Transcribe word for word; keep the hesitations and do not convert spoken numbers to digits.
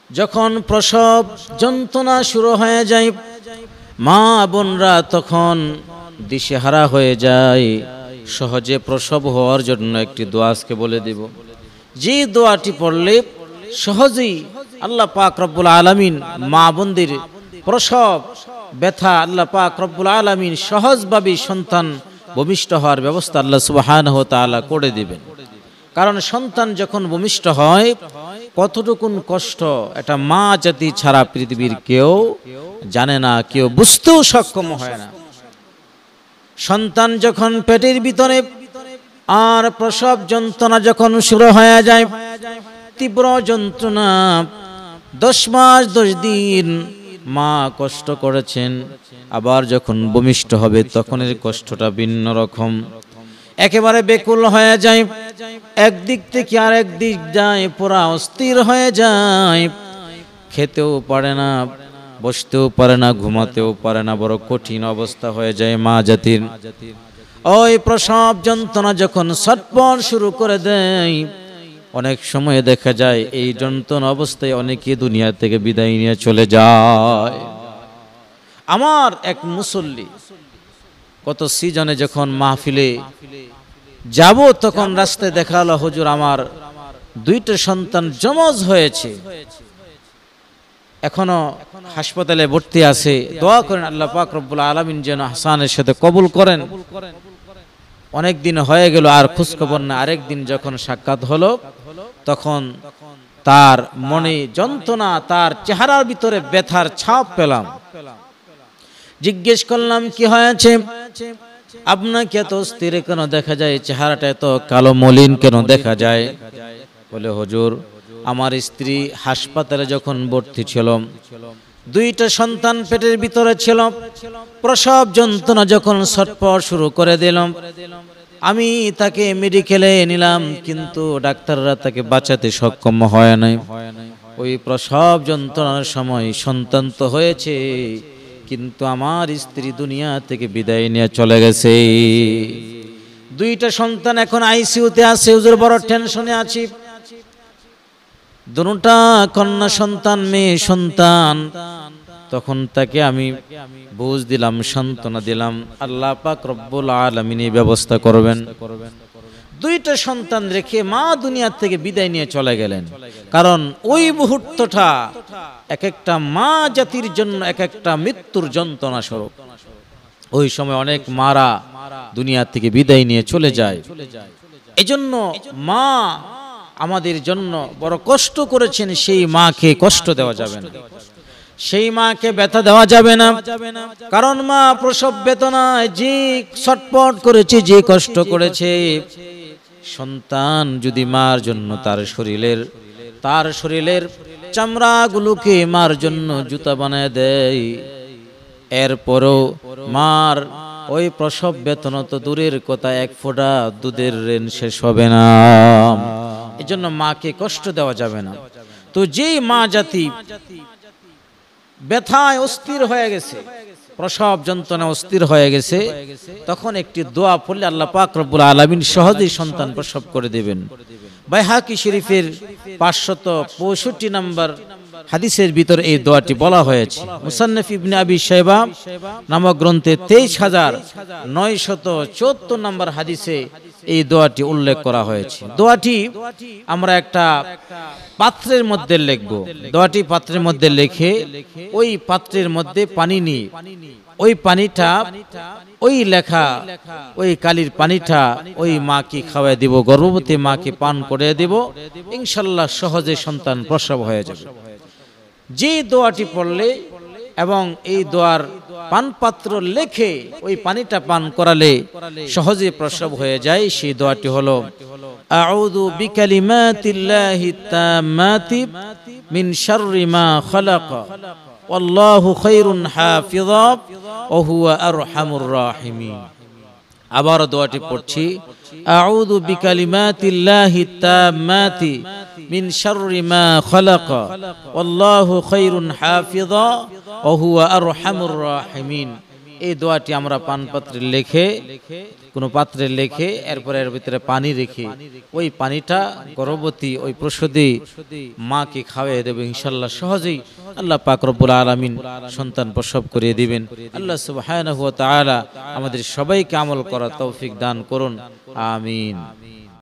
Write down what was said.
যখন প্রসব যন্ত্রণা শুরু হয়ে যায়, মা বোনরা তখন দিশেহারা হয়ে যায়। সহজে প্রসব হওয়ার জন্য একটি দোয়া আজকে বলে দেব, যে দোয়াটি পড়লে সহজেই আল্লাহ পাক রব্বুল আলামিন মা বোনদের প্রসব ব্যথা আল্লাহ পাক রব্বুল আলামিন সহজভাবে সন্তান ভূমিষ্ঠ হওয়ার ব্যবস্থা আল্লাহ সুবহানাহু ওয়া তাআলা করে দিবেন। কারণ সন্তান যখন ভূমিষ্ঠ হয় কতটুকুন কষ্ট এটা মা জাতি ছাড়া পৃথিবীর কেউ জানে না, কেউ বুঝতেও সক্ষম হয় না। সন্তান যখন পেটের ভিতরে আর প্রসব যন্ত্রণা যখন শুরু হয়ে যায়, তীব্র যন্ত্রণা, দশ মাস দশ দিন মা কষ্ট করেছেন, আবার যখন ভূমিষ্ঠ হবে তখন এর কষ্টটা ভিন্ন রকম। একেবারে বেকুল হয়ে যায়, একদিক থেকে আর একদিক যায়, পুরা অস্থির হয়ে যায়, খেতেও পারে না, বসতেও পারে না, ঘুমাতেও পারে না, বড় কঠিন অবস্থা হয়ে যায় মা জাতির। ওই প্রসব যন্ত্রণা যখন ছটফট শুরু করে দেয়, অনেক সময় দেখা যায় এই যন্ত্রণা অবস্থায় অনেকে দুনিয়া থেকে বিদায় নিয়ে চলে যায়। আমার এক মুসল্লি কত সিজনে যখন মাহফিলে যাব তখন রাস্তায় দেখা হলো, হুজুর আমার দুইটা সন্তান যমজ হয়েছে, এখনো হাসপাতালে ভর্তি আছে, দোয়া করেন আল্লাহ পাক রব্বুল আলামিন যেন হাসানের সাথে কবুল করেন। অনেক দিন হয়ে গেল আর খোঁজ খবর না। আরেক দিন যখন সাক্ষাৎ হলো তখন তার মনে যন্ত্রণা, তার চেহারার ভিতরে ব্যথার ছাপ পেলাম। জিজ্ঞেস করলাম কি হয়েছে, আপনাকে এত স্থির কেন দেখা যায়, চেহারাটা এত কালো মলিন কেন দেখা যায়? বলে হুজুর আমার স্ত্রী হাসপাতালে যখন ভর্তি ছিল, দুইটা সন্তান পেটের ভিতরে ছিল, প্রসব যন্ত্রণা যখন ছটফট শুরু করে দিলাম, আমি তাকে মেডিকেলে নিলাম, কিন্তু ডাক্তাররা তাকে বাঁচাতে সক্ষম হয় নাই। ওই প্রসব যন্ত্রণার সময় সন্তান তো হয়েছে, কিন্তু আমার স্ত্রী দুনিয়া থেকে বিদায় নিয়ে চলে গেছে। দুইটা সন্তান এখন আইসিইউতে আছে, হুজুর বড় টেনশনে আছি। দুটা কন্যা সন্তান, মেয়ে সন্তান। তখন তাকে আমি বুঝ দিলাম, সান্ত্বনা দিলাম, আল্লাহ পাক রব্বুল আলামিন ব্যবস্থা করবেন। দুইটা সন্তান রেখে মা দুনিয়া থেকে বিদায় নিয়ে চলে গেলেন। কারণ ওই মুহূর্তটা এক একটা মা জাতির জন্য এক একটা মৃত্যুর যন্ত্রণা স্বরূপ। ওই সময় অনেক মারা দুনিয়া থেকে বিদায় নিয়ে চলে যায়। এজন্য মা আমাদের জন্য বড় কষ্ট করেছেন, সেই মাকে কষ্ট দেওয়া যাবে না, সেই মাকে ব্যথা দেওয়া যাবে না। কারণ মা প্রসব বেদনায় যে ছটফট করেছে, যে কষ্ট করেছে, সন্তান যদি মার জন্য তার শরীরের তার শরীরের চামড়াগুলোকে মার জন্য জুতা বানায় দেয়, এরপরও মার ওই প্রসব বেদনা তো দূরের কথা, এক ফোঁটা দুধের ঋণ শেষ হবে না। এজন্য মাকে কষ্ট দেওয়া যাবে না। তো যেই মা জাতি ব্যথায় অস্থির হয়ে গেছে, প্রসব যন্ত্রণা অস্থির হয়ে গেছে, তখন একটি দোয়া পড়লে আল্লাহ পাক রব্বুল আলামিন সহজেই সন্তান প্রসব করে দেবেন। বাইহাকি শরীফের পাঁচশত পঁয়ষট্টি নম্বর হাদিসের ভিতরে এই দোয়াটি বলা হয়েছে। মুসান্নফ ইবনে আবি শাইবা নামক গ্রন্থে তেইশ হাজার নয়শত চুয়াত্তর নম্বর হাদিসে এই দোয়াটি উল্লেখ করা হয়েছে। দোয়াটি আমরা একটা পাত্রের মধ্যে লিখব। দোয়াটি পাত্রের মধ্যে লিখে ওই পাত্রের মধ্যে পানি নিয়ে ওই পানিটা, ওই লেখা ওই কালির পানিটা ওই মাকে খাওয়াই দিব, গর্ভবতী মাকে পান করে দিব, ইনশাআল্লাহ সহজে সন্তান প্রসব হয়ে যাবে। যে দোয়াটি পড়লে এবং এই দোয়ার পান পাত্র লেখে ওই পানিটা পান করালে সহজে প্রসব হয়ে যায়, সেই দোয়াটি হলো আউযু বিকালিমাতিল্লাহি তাম্মাতি মিন শাররি মা খালাক ওয়াল্লাহু খায়রুন হাফিযা ওয়া হুয়া আরহামুর রাহিমিন। আবার দোয়াটি পড়ছি, আউযু বিকালিমাতিল্লাহি তাম্মাতি মিন শাররি মা খালাক ওয়াল্লাহু খায়রুন হাফিযা ওয়া হুয়া আরহামুর রাহিমিন। এই দোয়াটি আমরা পান পাত্রে লিখে, কোনো পাত্রে লিখে এরপরে এর ভিতরে পানি রেখে ওই পানিটা গর্ভবতী ওই প্রসূতি মাকে খাওয়াই দেবে। ইনশাআল্লাহ সহজেই আল্লাহ পাক রব্বুল আলামিন সন্তান প্রসব করিয়ে দিবেন। আল্লাহ সুবহানাহু ওয়া তাআলা আমাদের সবাইকে আমল করার তৌফিক দান করুন। আমিন।